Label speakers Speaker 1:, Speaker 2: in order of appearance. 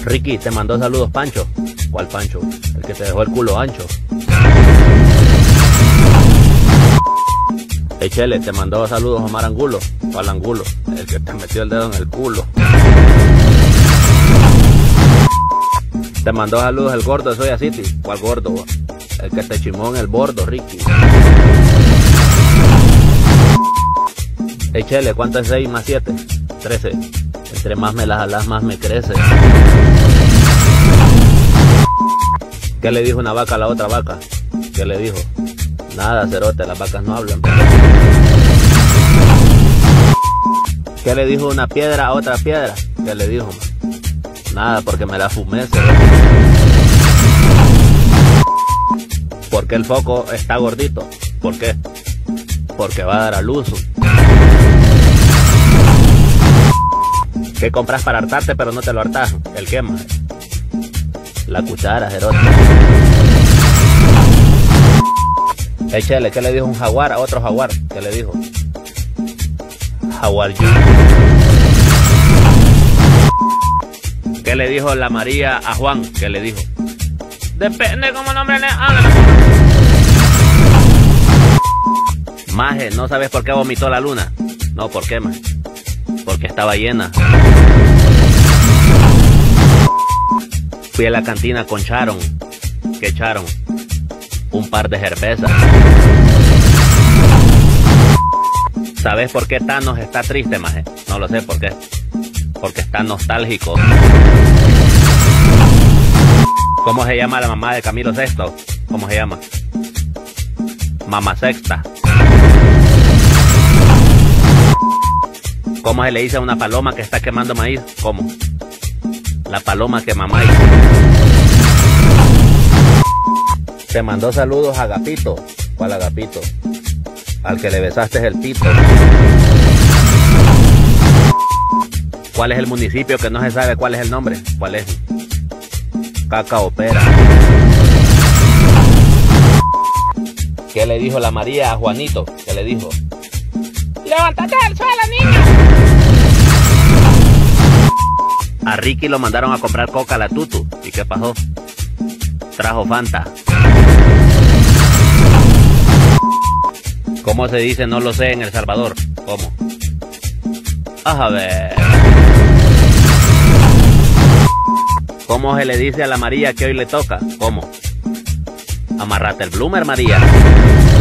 Speaker 1: Ricky, te mandó saludos Pancho. ¿Cuál Pancho? El que te dejó el culo ancho. Chele, te mandó saludos Omar Angulo. ¿Cuál Angulo? El que te metió el dedo en el culo. Te mandó saludos el gordo de Soya City. ¿Cuál gordo? El que te chimó en el bordo, Ricky. Chele, ¿cuánto es 6 más 7? 13. Entre más me las jalas, más me crece. ¿Qué le dijo una vaca a la otra vaca? ¿Qué le dijo? Nada, cerote, las vacas no hablan. ¿Qué le dijo una piedra a otra piedra? ¿Qué le dijo? Nada, porque me la fumé, cerote. ¿Por qué el foco está gordito? ¿Por qué? Porque va a dar a luz. ¿Qué compras para hartarte pero no te lo hartas? ¿El qué, más? La cuchara, cerote. Chele, ¿qué le dijo un jaguar a otro jaguar? ¿Qué le dijo? How are you? ¿Qué le dijo la María a Juan? ¿Qué le dijo? Depende cómo nombre le hablan. Maje, ¿no sabes por qué vomitó la luna? No, ¿por qué, maje? Porque estaba llena. Fui a la cantina con Charon. ¿Qué Charon? Un par de cervezas. ¿Sabes por qué Thanos está triste, maje? No lo sé por qué. Porque está nostálgico. ¿Cómo se llama la mamá de Camilo VI? ¿Cómo se llama? Mamá Sexta. ¿Cómo se le dice a una paloma que está quemando maíz? ¿Cómo? La paloma quema maíz. Te mandó saludos a Agapito. ¿Cuál Agapito? Al que le besaste el pito. ¿Cuál es el municipio que no se sabe cuál es el nombre? ¿Cuál es? Cacaopera. ¿Qué le dijo la María a Juanito? ¿Qué le dijo? ¡Levántate del suelo, niño! A Ricky lo mandaron a comprar coca a la Tutu. ¿Y qué pasó? Trajo Fanta. ¿Cómo se dice no lo sé en El Salvador? ¿Cómo? A ver. ¿Cómo se le dice a la María que hoy le toca? ¿Cómo? Amarrate el bloomer, María.